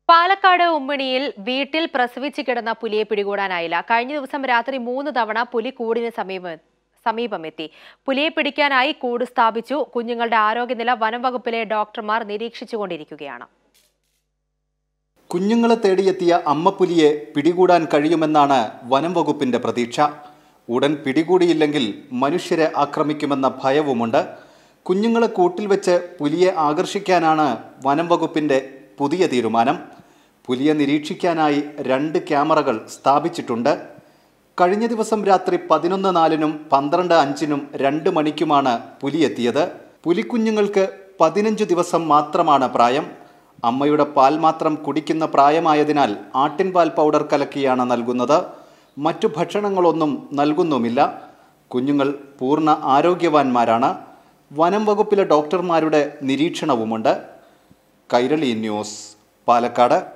പാലക്കാട് ഉമ്മണിയിൽ വീട്ടിൽ പ്രസവിച്ച് കിടന്ന പുലിയെ പിടികൂടാനായില്ല. കഴിഞ്ഞ ദിവസം രാത്രി 3 തവണ പുലി കൂടിന് സമീപമെത്തി. പുലിയെ പിടിക്കാനായി കൂട് സ്ഥാപിച്ചു. കുഞ്ഞുങ്ങളുടെ ആരോഗ്യനില വനം വകുപ്പിലെ ഡോക്ടർമാർ നിരീക്ഷിച്ചുകൊണ്ടിരിക്കുകയാണ്. കുഞ്ഞുങ്ങളെ തേടിയെത്തിയ അമ്മപ്പുലിയെ പിടികൂടാൻ കഴിയുമെന്നാണ് വനം വകുപ്പിന്റെ പ്രതീക്ഷ. ഉടൻ പിടികൂടിയില്ലെങ്കിൽ മനുഷ്യരെ ആക്രമിക്കുമെന്ന ഭയവുമുണ്ട്. കുഞ്ഞുങ്ങളെ കൂട്ടിൽ വെച്ച് പുലിയെ ആകർഷിക്കാനാണ് വനം വകുപ്പിന്റെ പുതിയ തീരുമാനം. പുലിയെ നിരീക്ഷിക്കാനായി 2 ക്യാമറകൾ സ്ഥാപിച്ചിട്ടുണ്ട്. കഴിഞ്ഞ ദിവസം രാത്രി 11:04-നും 12:05-നും 2 മണിക്കുമാണ് പുലിയെത്തിയത്. പുലിക്കുഞ്ഞുങ്ങൾക്ക് 15 ദിവസം മാത്രമാണ് പ്രായം. അമ്മയുടെ പാൽ മാത്രം കുടിക്കുന്ന പ്രായമായതിനാൽ ആട്ടിൻപാൽ പൗഡർ കലക്കിയാണ് നൽകുന്നത്. മറ്റു ഭക്ഷണങ്ങളൊന്നും നൽകുന്നുമില്ല. കുഞ്ഞുങ്ങൾ പൂർണ്ണ ആരോഗ്യവാന്മാരാണ്. വനം വകുപ്പിലെ ഡോക്ടർമാരുടെ നിരീക്ഷണവുമുണ്ട്. കൈരളി ന്യൂസ്, പാലക്കാട്.